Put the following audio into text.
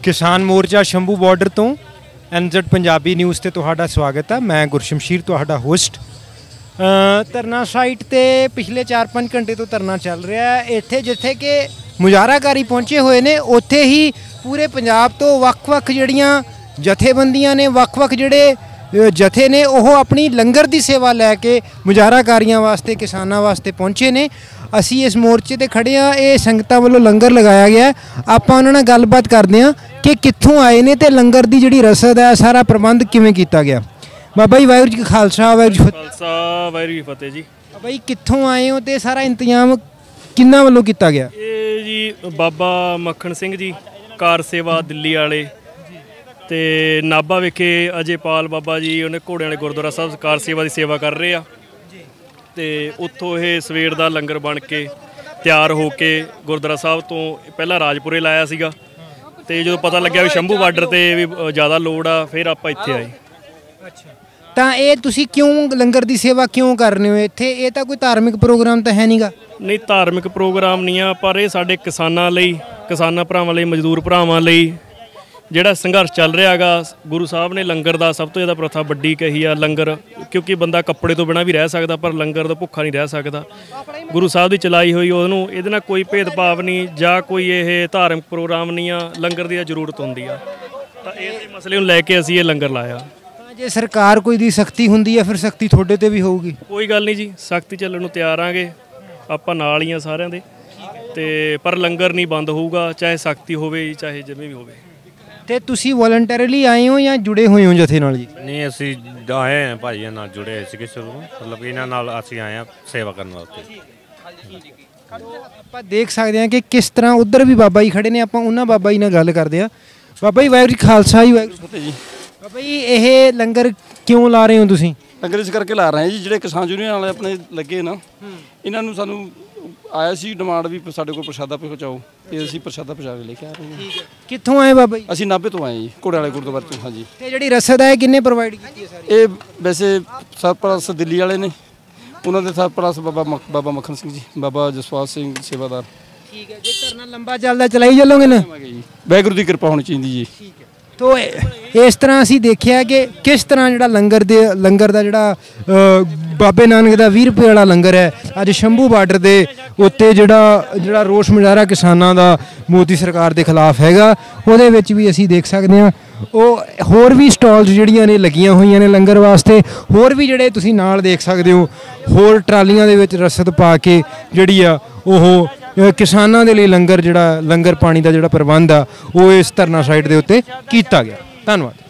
किसान मोर्चा शंभू बॉर्डर तो NZ पंजाबी न्यूज़ ते तुहाडा स्वागत है। मैं गुरशमशीर तुहाडा होस्ट। धरना साइट ते पिछले 4-5 घंटे तो धरना चल रहा है। इत्थे जिथे कि मुजाहराकारी पहुँचे हुए ने उत्थे ही पूरे पंजाब तो वक्-वक् जिहड़ियां जथेबंदियां ने वक्-वक् जिहड़े जथे ने वो अपनी लंगर की सेवा लैके मुजाहराकारियों वास्ते किसानों वास्ते पहुँचे ने। असी इस मोर्चे ते खड़े हाँ, ये संगतां वालों लंगर लगाया गया। आपां उन्हां नाल गलबात करदे हां कि कित्थों आए ने ते लंगर की जिहड़ी रसद है सारा प्रबंध किवें कीता गया। बाबा जी वाहिगुरू जी का खालसा वाहिगुरू जी फतेह जी। बाबा जी कित्थों आए हो ते सारा इंतजाम किन्ना वालों कीता गया? ये जी बाबा मक्खन सिंह जी कार सेवा दिल्ली वाले ते नाभा विखे अजयपाल बाबा जी उन्हें घोड़े वाले गुरुद्वारा साहब कार सेवा की सेवा कर रहे हैं ते उत्थों ये सवेर का लंगर बन के तैयार हो के गुरुद्वारा साहब तो पहला राजपुरे लाया सीगा ते जो पता लग्या भी शंभू बार्डर ते भी ज़्यादा लोड़ आ फिर आप इत्थे आए। ਤਾਂ ਇਹ ਤੁਸੀਂ ਕਿਉਂ ਲੰਗਰ ਦੀ ਸੇਵਾ ਕਿਉਂ ਕਰ ਰਹੇ ਹੋ ਇੱਥੇ? ਇਹ ਤਾਂ ਕੋਈ ਧਾਰਮਿਕ ਪ੍ਰੋਗਰਾਮ ਤਾਂ ਹੈ ਨਹੀਂਗਾ। ਨਹੀਂ ਧਾਰਮਿਕ ਪ੍ਰੋਗਰਾਮ ਨਹੀਂ ਆ, ਪਰ ਇਹ ਸਾਡੇ ਕਿਸਾਨਾਂ ਲਈ, ਕਿਸਾਨਾਂ ਭਰਾਵਾਂ ਲਈ, ਮਜ਼ਦੂਰ ਭਰਾਵਾਂ ਲਈ ਜਿਹੜਾ ਸੰਘਰਸ਼ ਚੱਲ ਰਿਹਾ ਹੈਗਾ। ਗੁਰੂ ਸਾਹਿਬ ਨੇ ਲੰਗਰ ਦਾ ਸਭ ਤੋਂ ਜ਼ਿਆਦਾ ਪ੍ਰਥਾ ਵੱਡੀ ਕਹੀ ਆ ਲੰਗਰ, ਕਿਉਂਕਿ ਬੰਦਾ ਕੱਪੜੇ ਤੋਂ ਬਿਨਾਂ ਵੀ ਰਹਿ ਸਕਦਾ ਪਰ ਲੰਗਰ ਤੋਂ ਭੁੱਖਾ ਨਹੀਂ ਰਹਿ ਸਕਦਾ। ਗੁਰੂ ਸਾਹਿਬ ਦੀ ਚਲਾਈ ਹੋਈ ਉਹਨੂੰ ਇਹਦੇ ਨਾਲ ਕੋਈ ਭੇਦਭਾਵ ਨਹੀਂ ਜਾਂ ਕੋਈ ਇਹ ਧਾਰਮਿਕ ਪ੍ਰੋਗਰਾਮ ਨਹੀਂ ਆ, ਲੰਗਰ ਦੀ ਜ਼ਰੂਰਤ ਹੁੰਦੀ ਆ। ਤਾਂ ਇਸ ਮਸਲੇ ਨੂੰ ਲੈ ਕੇ ਅਸੀਂ ਇਹ ਲੰਗਰ ਲਾਇਆ। ਜੇ ਸਰਕਾਰ ਕੋਈ ਦੀ ਸਖਤੀ ਹੁੰਦੀ ਹੈ ਫਿਰ ਸਖਤੀ ਤੁਹਾਡੇ ਤੇ ਵੀ ਹੋਊਗੀ? ਕੋਈ ਗੱਲ ਨਹੀਂ ਜੀ, ਸਖਤੀ ਚੱਲਣ ਨੂੰ ਤਿਆਰ ਆਂਗੇ, ਆਪਾਂ ਨਾਲ ਹੀ ਆ ਸਾਰਿਆਂ ਦੇ ਤੇ ਪਰ ਲੰਗਰ ਨਹੀਂ ਬੰਦ ਹੋਊਗਾ ਚਾਹੇ ਸਖਤੀ ਹੋਵੇ ਚਾਹੇ ਜਿਵੇਂ ਵੀ ਹੋਵੇ। ਤੇ ਤੁਸੀਂ ਵੋਲੰਟਰੀਲੀ ਆਏ ਹੋ ਜਾਂ ਜੁੜੇ ਹੋਏ ਹੋ ਜਥੇ ਨਾਲ ਜੀ? ਨਹੀਂ ਅਸੀਂ ਆਏ ਹਾਂ ਭਾਈਆਂ ਨਾਲ ਜੁੜੇ ਹੋਏ ਸੀਗੇ ਸ਼ੁਰੂ ਤੋਂ, ਮਤਲਬ ਇਹਨਾਂ ਨਾਲ ਅਸੀਂ ਆਏ ਹਾਂ ਸੇਵਾ ਕਰਨ ਵਾਸਤੇ। ਆਪਾਂ ਦੇਖ ਸਕਦੇ ਹਾਂ ਕਿ ਕਿਸ ਤਰ੍ਹਾਂ ਉੱਧਰ ਵੀ ਬਾਬਾ ਜੀ ਖੜੇ ਨੇ, ਆਪਾਂ ਉਹਨਾਂ ਬਾਬਾ ਜੀ ਨਾਲ ਗੱਲ ਕਰਦੇ ਹਾਂ। ਬਾਬਾ ਜੀ ਵਾਹਿਗੁਰੂ ਜੀ ਖਾਲਸਾ ਜੀ ਵਾਹਿਗੁਰੂ ਫਤਿਹ ਜੀ। ਬਾਬਾ ਜੀ ਇਹ ਲੰਗਰ ਕਿਉਂ ਲਾ ਰਹੇ ਹੋ ਤੁਸੀਂ? ਲੰਗਰ ਇਸ ਕਰਕੇ ਲਾ ਰਹੇ ਜੀ, ਜਿਹੜੇ ਕਿਸਾਨ ਯੂਨੀਅਨ ਵਾਲੇ ਆਪਣੇ ਲੱਗੇ ਨਾ ਇਹਨਾਂ ਨੂੰ ਸਾਨੂੰ ਆਇਆ ਸੀ ਡਿਮਾਂਡ ਵੀ ਸਾਡੇ ਕੋਲ ਪ੍ਰਸ਼ਾਦਾ ਪਹੁੰਚਾਓ ਤੇ ਅਸੀਂ ਪ੍ਰਸ਼ਾਦਾ ਪਹੁੰਚਾ ਕੇ ਲੈ ਕੇ ਆ ਰਹੇ ਹਾਂ। ਠੀਕ ਹੈ, ਕਿੱਥੋਂ ਆਏ ਬਾਬਾ ਜੀ? ਅਸੀਂ ਨਾਭੇ ਤੋਂ ਆਏ ਜੀ, ਘੋੜੇ ਵਾਲੇ ਗੁਰਦੁਆਰੇ ਤੋਂ। ਹਾਂਜੀ। ਤੇ ਜਿਹੜੀ ਰਸਦ ਹੈ ਕਿੰਨੇ ਪ੍ਰੋਵਾਈਡ ਕੀਤੀ ਹੈ ਸਾਰੀ? ਇਹ ਵੈਸੇ ਸਰਪ੍ਰਸਤ ਦਿੱਲੀ ਵਾਲੇ ਨੇ, ਉਹਨਾਂ ਦੇ ਸਰਪ੍ਰਸਤ ਬਾਬਾ ਮੱਖਣ ਸਿੰਘ ਜੀ, ਬਾਬਾ ਜਸਵਾਲ ਸਿੰਘ ਸੇਵਾਦਾਰ। ਠੀਕ ਹੈ, ਜੇ ਧਰਨਾ ਲੰਬਾ ਚੱਲਦਾ ਚਲਾਈ ਚੱਲੋਗੇ ਨਾ? ਵਾਹਿਗੁਰੂ ਦੀ ਕਿਰਪਾ ਹੋਣੀ ਚਾਹੀਦੀ ਜੀ। ਠੀਕ ਹੈ। ਤੋ ਇਸ ਤਰ੍ਹਾਂ ਅਸੀਂ ਦੇਖਿਆ ਕਿ ਕਿਸ ਤਰ੍ਹਾਂ ਜਿਹੜਾ ਲੰਗਰ ਦਾ ਜਿਹੜਾ ਬਾਬੇ ਨਾਨਕ ਦਾ 20 ਰੁਪਏ ਵਾਲਾ ਲੰਗਰ ਹੈ ਅੱਜ ਸ਼ੰਭੂ ਬਾਰਡਰ ਦੇ ਉੱਤੇ ਜਿਹੜਾ ਰੋਸ ਮੁਜ਼ਾਹਰਾ ਕਿਸਾਨਾਂ ਦਾ ਮੋਦੀ ਸਰਕਾਰ ਦੇ ਖਿਲਾਫ ਹੈਗਾ, ਉਹਦੇ ਵਿੱਚ ਵੀ ਅਸੀਂ ਦੇਖ ਸਕਦੇ ਹਾਂ। ਉਹ ਹੋਰ ਵੀ ਸਟਾਲਸ ਜਿਹੜੀਆਂ ਨੇ ਲੱਗੀਆਂ ਹੋਈਆਂ ਨੇ ਲੰਗਰ ਵਾਸਤੇ, ਹੋਰ ਵੀ ਜਿਹੜੇ ਤੁਸੀਂ ਨਾਲ ਦੇਖ ਸਕਦੇ ਹੋ ਹੋਰ ਟਰਾਲੀਆਂ ਦੇ ਵਿੱਚ ਰਸਦ ਪਾ ਕੇ ਜਿਹੜੀ ਆ ਉਹ किसानों के लिए लंगर पानी का जोड़ा प्रबंध आ वो इस धरना साइट के उत्ते किया गया। धन्यवाद।